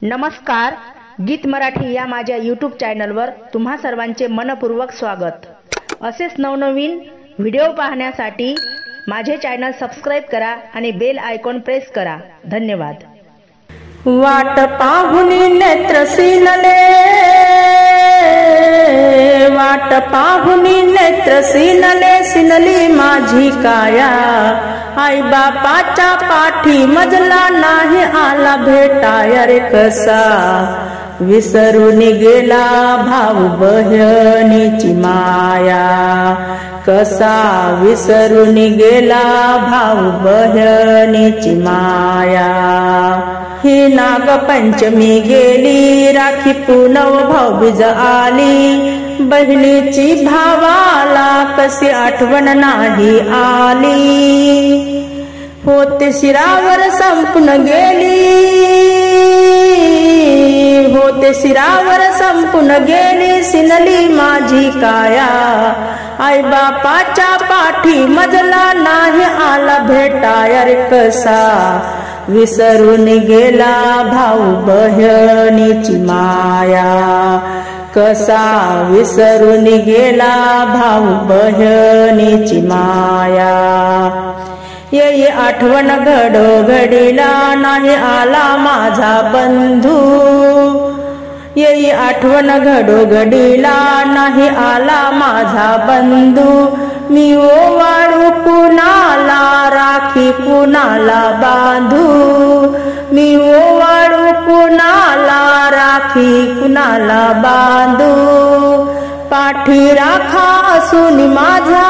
नमस्कार, गीत मराठी या माझ्या यूट्यूब चॅनलवर तुम्हा सर्वांचे मनपूर्वक स्वागत। असेच नवनवीन व्हिडिओ पाहण्यासाठी माझे चॅनल सबस्क्राइब करा आणि बेल आयकॉन प्रेस करा। धन्यवाद। वाट पाहुनी नेत्र सिनले, वाट पाहुनी नेत्र सिनले, सिनली माझी काया। आई बापाच्या पाठी मजला नाही आला भेटाया रे कसा। विसरून गेला भाऊ बहिणीची माया, कसा विसरून गेला भाऊ बहिणीची माया। ही नागपंचमी गेली, राखी पुनव भाऊबीज आली, बहिणीची भावाला कशी आठवण नाही आली। होते शिरावर संपून गेली, होते शिरावर संपून गेली, सिनली माझी काया। आई बापाच्या पाठी मजला नाही आला भेटाया रे कसा। विसरून गेला भाऊ बहिणीची माया, कसा विसरून गेला भाऊ बहिणीची माया। ये आठवण घडोघडीला नाही आला माझा बंधू, ये आठवण घडोघडीला नाही आला माझा बंधू। मी ओवाळू कुणाला, राखी कुणाला बांधू, मी ओवाळू कुणाला, राखी कुणाला बांधू। पाठी राखा असून माझा,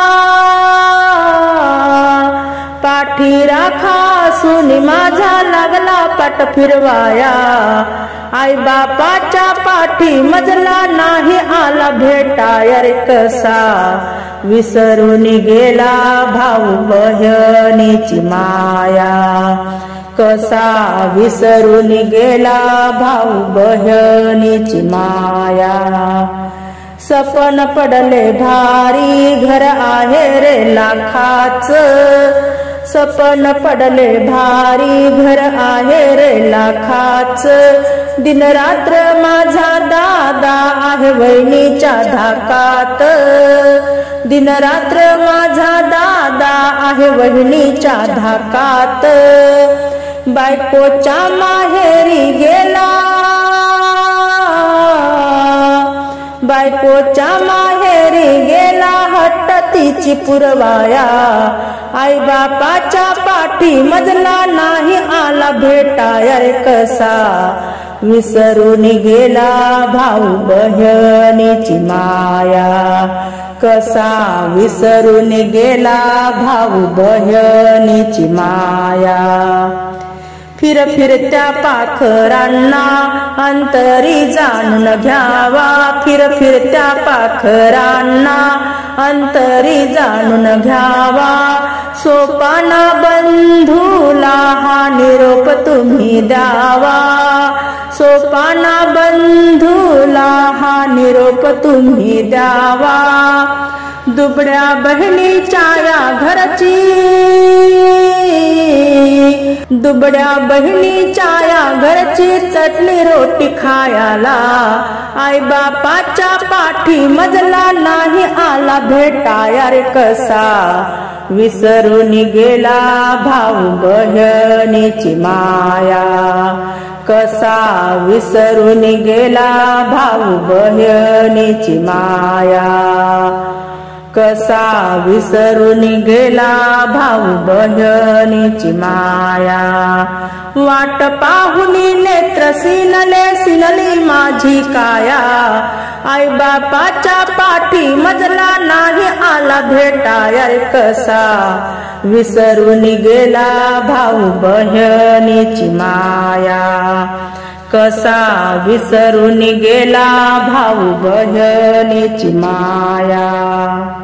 पाठी राखा असून माझा, लागला पाट फिरवाया। आई बापाच्या पाठी मजला नाही आला भेटाया रे कसा। विसरून गेला भाऊ बहिणीची माया, कसा विसरून गेला भाऊ बहिणीची माया। सपन पडले भारी, घर आहे रे लाखाच, सपन पडले भारी, घर आहे रे लाखाच। दिन रात्र माझा दादा आहे वहिनीच्या धाकात, दिन रात्र माझा दादा आहे वहिनीच्या धाकात। बायकोच्या माहेरी गेला, बायकोच्या माहेरी गेला, हट्ट तिची पुरवाया। आई बापाच्या पाठी मजला नाही आला भेटाया रे कसा। विसरून गेला भाऊ बहिणीची माया, कसा विसरून गेला भाऊ बहिणीची माया। फिरत्या पाखरांना अंतरी जाणून घ्यावा, फिरत्या पाखरांना अंतरी जाणून घ्यावा। सोपाना बंधूला हा निरोप तुम्ही द्यावा, सोपाना बंधूला हा निरोप तुम्ही द्यावा। दुबळ्या बहिणीच्या या घरची, दुबळ्या बहिणीच्या या घरची चटणी रोटी खायला। आई बापाच्या पाठी मजला नाही आला भेटाया रे कसा। विसरून गेला भाऊ बहिणीची माया, कसा विसरून गेला भाऊ बहिणीची माया, कसा विसरून गेला भाऊ बहिणीची माया। वाट पाहुनी नेत्र सिनले, सिनली माझी काया। आई बापाच्या पाठी मजला नाही आला भेटाया रे कसा। विसरून गेला भाऊ बहिणीची माया, कसा विसरून गेला भाऊ बहिणीची माया।